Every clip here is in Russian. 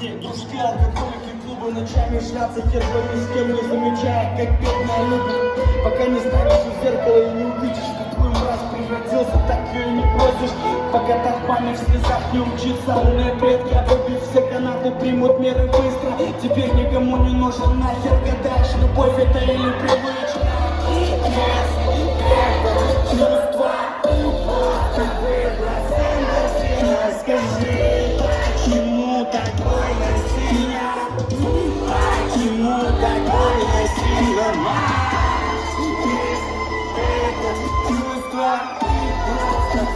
Парни, дружки, алкоголики, клубы, ночами шляться, хер ни с кем не замечая, как бедная любит. Пока не станешь у зеркала и не увидишь, какую мразь превратился, так ее и не бросишь. Пока толпами в слезах не учится, умные предки, обрубив все канаты, примут меры быстро. Теперь никому не нужен нахер, гадаешь, любовь это или привычка. Чувства, скажи, почему так больно сильно? Почему так больно сильно? Это чувство просто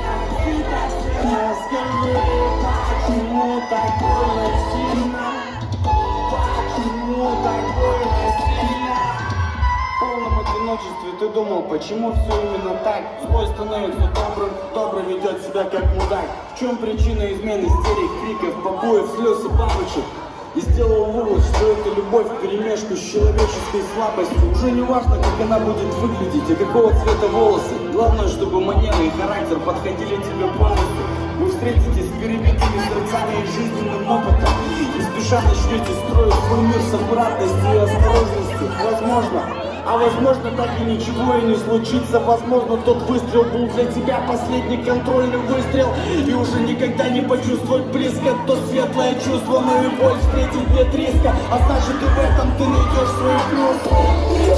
скажи, почему так больно сильно? Почему так больно сильно? В полном одиночестве ты думал, почему все именно так? Злой становится добрым, добрый ведет себя как мудак. В чем причина измены, истерик, криков, побоев, слез и бабочек? И сделал вывод, что это любовь вперемешку с человеческой слабостью. Уже не важно, как она будет выглядеть и какого цвета волосы. Главное, чтобы манеры и характер подходили тебе полностью. Вы встретитесь с перебитыми сердцами и жизненным опытом, и спеша начнете строить свой мир с аккуратностью и осторожностью. Возможно, а возможно так и ничего и не случится. Возможно, тот выстрел был для тебя последний контрольный выстрел, и уже никогда не почувствовать близко то светлое чувство, но и боль встретить нет риска. А значит и в этом ты найдешь свой плюс.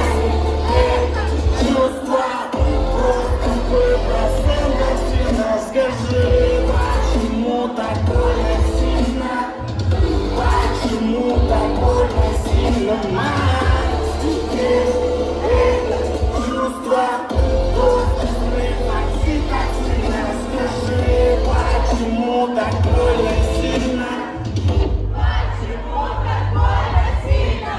Чувства просто выброс эндорфина. Скажи, почему так больно сильно? Почему так больно сильно? Чувства просто окситоцина. Скажи, почему так больно сильно? Почему так больно сильно,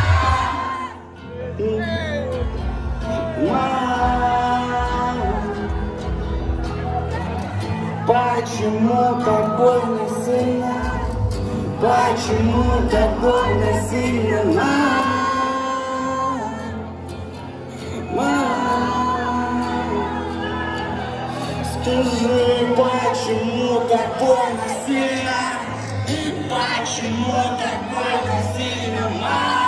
почему так больно сильно? Почему так больно сильно, скажи, почему так больно сильно? Почему так больно сильно,